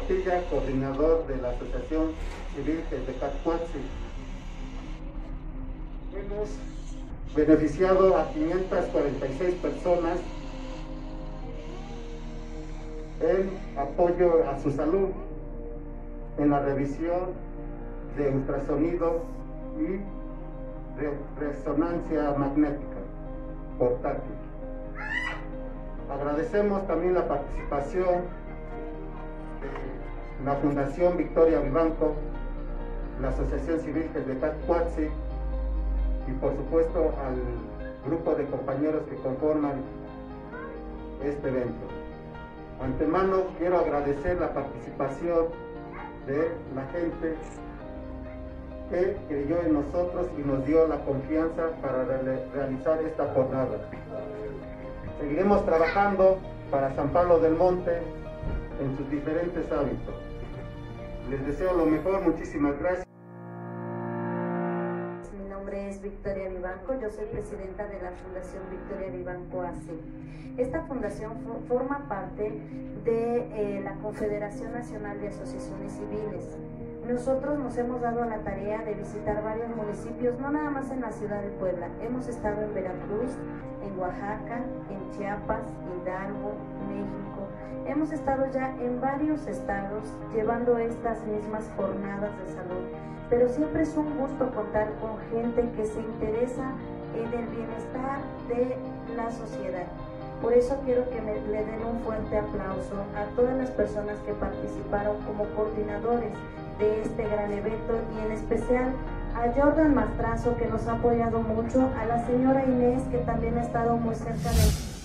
Portilla, coordinador de la Asociación Civil de Catcuatzi. Hemos beneficiado a 546 personas en apoyo a su salud, en la revisión de ultrasonido y resonancia magnética portátil. Agradecemos también la participación de la Fundación Victoria Vivanco, la Asociación Civil de Catcuatzi y por supuesto al grupo de compañeros que conforman este evento. Antemano quiero agradecer la participación de la gente que creyó en nosotros y nos dio la confianza para realizar esta jornada. Seguiremos trabajando para San Pablo del Monte en sus diferentes ámbitos. Les deseo lo mejor, muchísimas gracias. Mi nombre es Victoria Vivanco, yo soy presidenta de la Fundación Victoria Vivanco AC. Esta fundación forma parte de la Confederación Nacional de Asociaciones Civiles. Nosotros nos hemos dado la tarea de visitar varios municipios, no nada más en la ciudad de Puebla. Hemos estado en Veracruz, en Oaxaca, en Chiapas, Hidalgo, México. Hemos estado ya en varios estados llevando estas mismas jornadas de salud. Pero siempre es un gusto contar con gente que se interesa en el bienestar de la sociedad. Por eso quiero que le den un fuerte aplauso a todas las personas que participaron como coordinadores de este gran evento y en especial a Jordan Mastrazo, que nos ha apoyado mucho, a la señora Inés, que también ha estado muy cerca de